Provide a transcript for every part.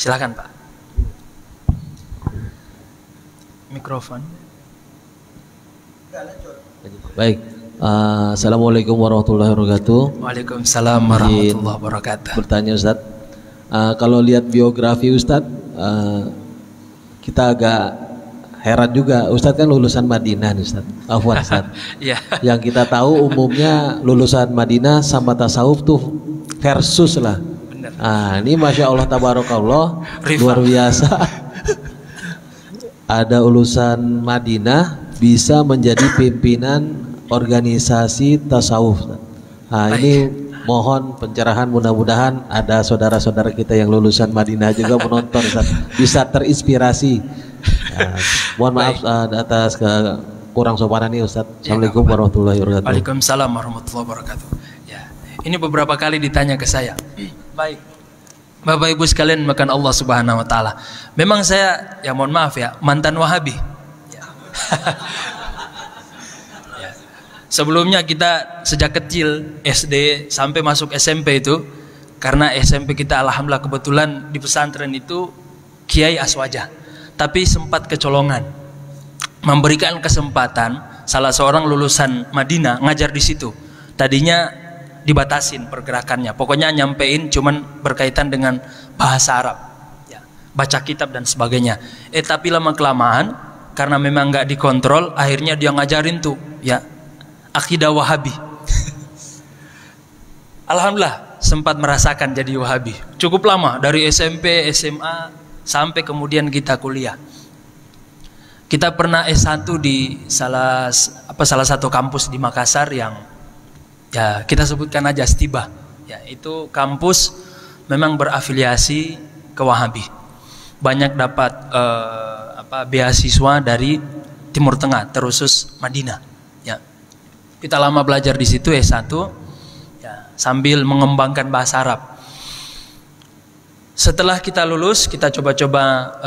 Silakan Pak. Mikrofon. Baik. Assalamualaikum warahmatullahi wabarakatuh. Waalaikumsalam warahmatullahi wabarakatuh. Bertanya Ustaz, kalau lihat biografi Ustaz, kita agak heran juga. Ustaz kan lulusan Madinah nih Ustaz. Afwan Ustaz. Iya. Yang kita tahu umumnya lulusan Madinah sama tasawuf tuh versus lah. Benar. Ini Masya Allah tabarakallah, Rifa. luar biasa. Ada lulusan Madinah bisa menjadi pimpinan organisasi tasawuf. Ini mohon pencerahan, mudah-mudahan ada saudara-saudara kita yang lulusan Madinah juga menonton Ustaz, bisa terinspirasi. Mohon maaf atas kurang sopanan ini Ustaz. Assalamualaikum warahmatullahi wabarakatuh. Waalaikumsalam warahmatullahi wabarakatuh. Ya, ini beberapa kali ditanya ke saya. Baik, Bapak Ibu sekalian makan Allah Subhanahu Wa Taala. Memang saya, ya mohon maaf ya, mantan Wahabi. Ya. Ya. Sebelumnya kita sejak kecil SD sampai masuk SMP itu, karena SMP kita alhamdulillah kebetulan di pesantren itu Kiai Aswaja, tapi sempat kecolongan, memberikan kesempatan salah seorang lulusan Madinah ngajar di situ. Tadinya dibatasin pergerakannya, pokoknya nyampein cuman berkaitan dengan bahasa Arab, ya, baca kitab dan sebagainya. Tapi lama kelamaan karena memang nggak dikontrol, akhirnya dia ngajarin tuh, ya, akidah Wahabi. Alhamdulillah sempat merasakan jadi Wahabi. Cukup lama dari SMP, SMA sampai kemudian kita kuliah. Kita pernah S1 di salah satu kampus di Makassar yang, ya, kita sebutkan aja Stiba. Ya, itu kampus memang berafiliasi ke Wahabi. Banyak dapat beasiswa dari Timur Tengah, terusus Madinah. Ya. Kita lama belajar di situ S1, ya, sambil mengembangkan bahasa Arab. Setelah kita lulus, kita coba-coba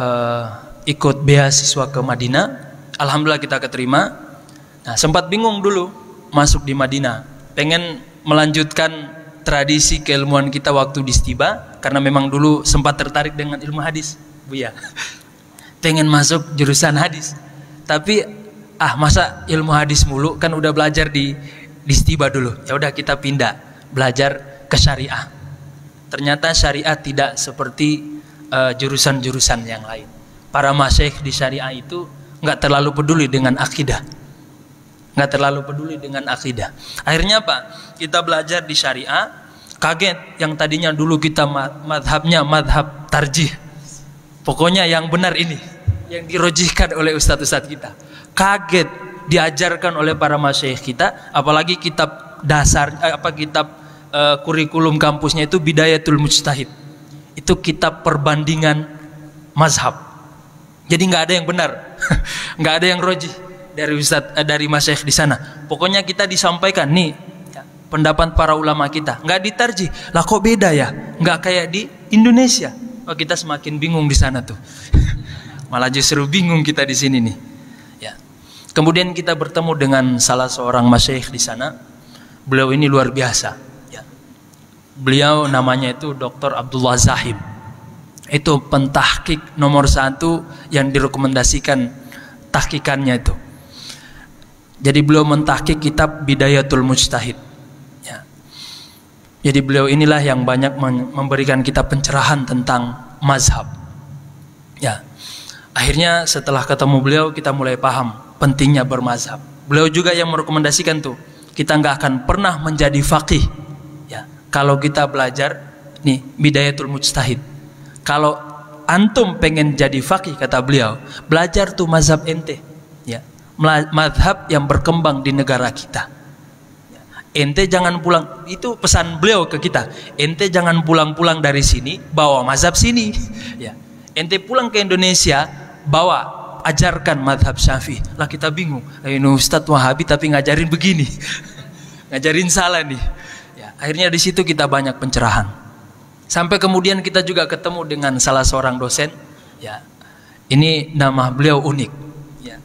ikut beasiswa ke Madinah. Alhamdulillah kita keterima. Nah, sempat bingung dulu masuk di Madinah, pengen melanjutkan tradisi keilmuan kita waktu di Stiba, karena memang dulu sempat tertarik dengan ilmu hadis, Bu ya. Pengen masuk jurusan hadis, tapi masa ilmu hadis mulu, kan udah belajar di Stiba dulu. Ya udah kita pindah belajar ke syariah. Ternyata syariah tidak seperti jurusan-jurusan yang lain. Para masyayikh di syariah itu nggak terlalu peduli dengan akidah. Nggak terlalu peduli dengan akidah. Akhirnya apa? Kita belajar di syariah, kaget yang tadinya dulu kita madhabnya madhab tarjih. Pokoknya yang benar ini, yang dirojihkan oleh ustadz-ustadz kita. Kaget diajarkan oleh para masyayikh kita, apalagi kitab dasar, kitab kurikulum kampusnya itu Bidayatul Mujtahid. Itu kitab perbandingan mazhab. Jadi nggak ada yang benar, nggak ada yang rojih dari ustadz, dari masyayikh di sana. Pokoknya kita disampaikan nih, ya, pendapat para ulama kita, nggak ditarjih. Lah kok beda ya? Nggak kayak di Indonesia. Oh, kita semakin bingung di sana tuh. Malah justru bingung kita di sini nih. Ya. Kemudian kita bertemu dengan salah seorang masyayikh di sana. Beliau ini luar biasa. Ya. Beliau namanya itu Dr. Abdullah Zahim. Itu pentahkik nomor 1 yang direkomendasikan tahkikannya itu. Jadi beliau mentahkik kitab Bidayatul Mujtahid. Ya. Jadi beliau inilah yang banyak memberikan kita pencerahan tentang mazhab. Ya. Akhirnya setelah ketemu beliau kita mulai paham pentingnya bermazhab. Beliau juga yang merekomendasikan tuh, kita nggak akan pernah menjadi faqih, ya, kalau kita belajar nih Bidayatul Mujtahid. Kalau antum pengen jadi faqih, kata beliau, belajar tuh mazhab ente, ya, mazhab yang berkembang di negara kita. Ente jangan pulang, itu pesan beliau ke kita. Ente jangan pulang-pulang dari sini bawa mazhab sini, ya. Ente pulang ke Indonesia bawa, ajarkan mazhab Syafi'i. Lah kita bingung, ini Ustadz Wahabi tapi ngajarin begini, ngajarin salah nih. Ya, akhirnya di situ kita banyak pencerahan. Sampai kemudian kita juga ketemu dengan salah seorang dosen, ya. Ini nama beliau unik, ya.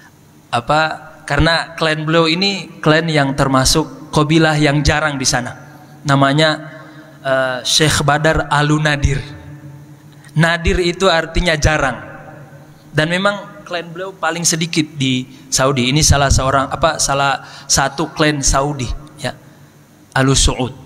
Karena klan beliau ini klan yang termasuk kabilah yang jarang di sana. Namanya Syekh Badar Alunadir. Nadir itu artinya jarang. Dan memang klan beliau paling sedikit di Saudi. Ini salah satu klan Saudi, ya. Alus Saud.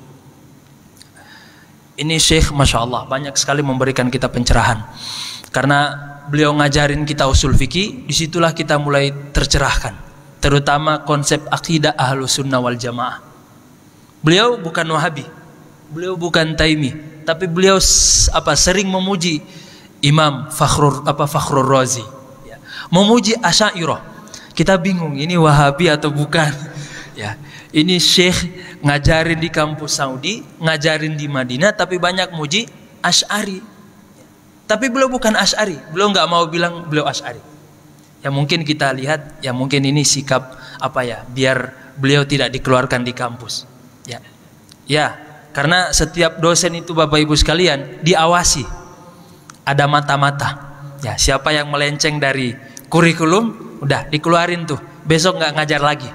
Ini Syekh, Masya Allah, banyak sekali memberikan kita pencerahan. Karena beliau ngajarin kita usul fikih, disitulah kita mulai tercerahkan. Terutama konsep akidah Ahlus Sunnah wal Jamaah. Beliau bukan Wahabi, beliau bukan Taimi, tapi beliau sering memuji Imam Fakhrur Razi, ya. Memuji Asy'ariyah. Kita bingung ini Wahabi atau bukan, ya. Ini Syekh ngajarin di kampus Saudi, ngajarin di Madinah, tapi banyak muji Asy'ari. Tapi beliau bukan Asy'ari, beliau nggak mau bilang beliau Asy'ari. Ya mungkin kita lihat, ya mungkin ini sikap biar beliau tidak dikeluarkan di kampus. Ya, karena setiap dosen itu Bapak Ibu sekalian diawasi, ada mata-mata. Ya, siapa yang melenceng dari kurikulum, udah dikeluarin tuh, besok nggak ngajar lagi.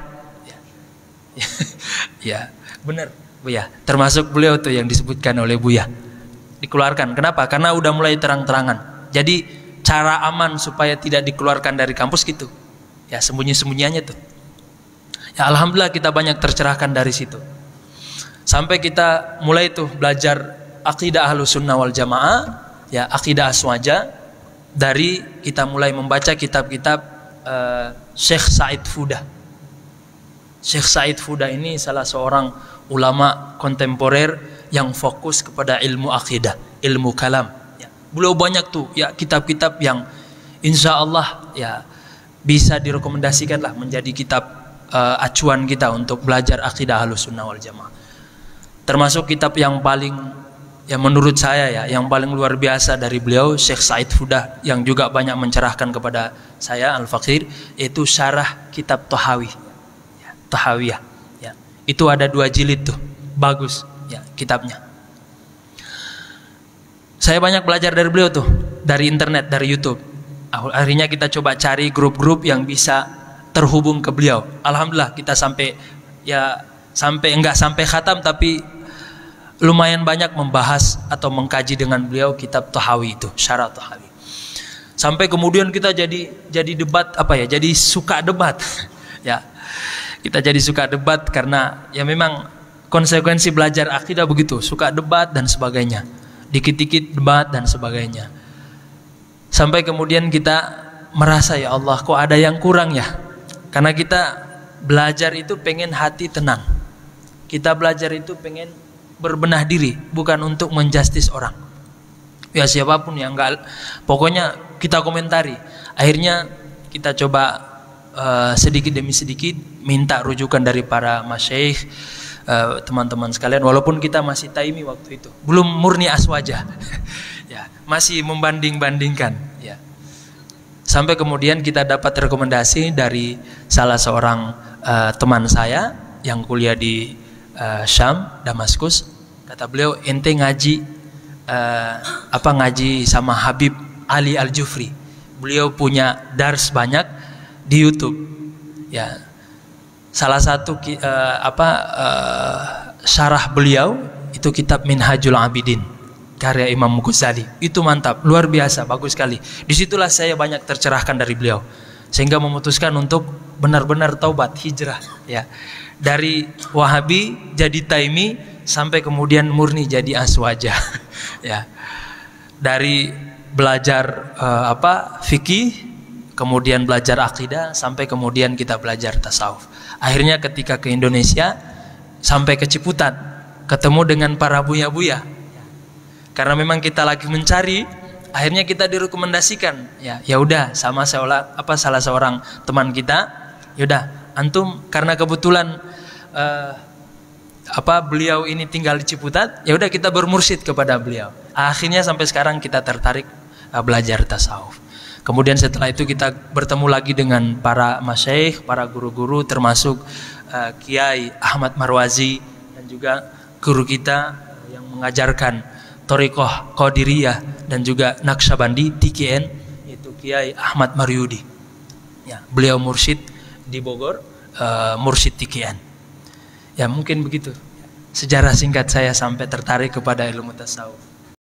Ya, benar, Buya. Termasuk beliau tuh yang disebutkan oleh Buya, dikeluarkan. Kenapa? Karena udah mulai terang-terangan. Jadi cara aman supaya tidak dikeluarkan dari kampus gitu, ya sembunyi-sembunyiannya tuh. Ya alhamdulillah kita banyak tercerahkan dari situ. Sampai kita mulai tuh belajar akidah Ahlus Sunnah wal Jamaah, ya akidah aswaja, dari kita mulai membaca kitab-kitab Syekh Said Fudah. Syekh Said Fudah ini salah seorang ulama kontemporer yang fokus kepada ilmu akidah, ilmu kalam. Beliau banyak tuh ya kitab-kitab yang insya Allah ya bisa direkomendasikan lah menjadi kitab acuan kita untuk belajar akidah Ahlus Sunnah wal Jamaah. Termasuk kitab yang paling, ya menurut saya ya, yang paling luar biasa dari beliau Syekh Said Fudah, yang juga banyak mencerahkan kepada saya Al-Faqir, itu syarah kitab Tahawi, ya, Tahawiyah. Ya. Itu ada 2 jilid tuh, bagus ya kitabnya. Saya banyak belajar dari beliau tuh, dari internet, dari YouTube. Akhirnya kita coba cari grup-grup yang bisa terhubung ke beliau. Alhamdulillah kita sampai enggak sampai khatam, tapi lumayan banyak membahas atau mengkaji dengan beliau kitab Tahawi itu, syarah Tahawi. Sampai kemudian kita jadi debat jadi suka debat. Ya. Kita jadi suka debat karena ya memang konsekuensi belajar akidah begitu, suka debat dan sebagainya. Dikit-dikit debat dan sebagainya. Sampai kemudian kita merasa ya Allah kok ada yang kurang ya. Karena kita belajar itu pengen hati tenang. Kita belajar itu pengen berbenah diri, bukan untuk menjustis orang. Ya siapapun yang enggak, pokoknya kita komentari. Akhirnya kita coba sedikit demi sedikit minta rujukan dari para masyayikh, teman-teman sekalian, walaupun kita masih taimi waktu itu, belum murni aswaja, ya masih membanding-bandingkan, ya. Sampai kemudian kita dapat rekomendasi dari salah seorang teman saya yang kuliah di Syam, Damaskus. Kata beliau, ente ngaji ngaji sama Habib Ali Al-Jufri. Beliau punya dars banyak di YouTube, ya. Salah satu syarah beliau itu kitab Minhajul Abidin karya Imam Ghazali. Itu mantap, luar biasa, bagus sekali. Disitulah saya banyak tercerahkan dari beliau, sehingga memutuskan untuk benar-benar taubat, hijrah, ya, dari Wahabi jadi Taimi sampai kemudian murni jadi aswaja. Ya, dari belajar fikih, kemudian belajar akidah, sampai kemudian kita belajar tasawuf. Akhirnya ketika ke Indonesia, sampai ke Ciputat, ketemu dengan para buya-buya. Karena memang kita lagi mencari, akhirnya kita direkomendasikan. Ya udah, sama salah seorang teman kita, yaudah antum karena kebetulan beliau ini tinggal di Ciputat, ya udah kita bermursyid kepada beliau. Akhirnya sampai sekarang kita tertarik belajar tasawuf. Kemudian setelah itu kita bertemu lagi dengan para masyayikh, para guru-guru, termasuk Kiai Ahmad Marwazi, dan juga guru kita yang mengajarkan Thariqah Qadiriyah dan juga Naqsyabandi TKN, yaitu Kiai Ahmad Maryudi. Ya, beliau mursyid di Bogor, mursyid TKN. Ya mungkin begitu sejarah singkat saya sampai tertarik kepada ilmu tasawuf.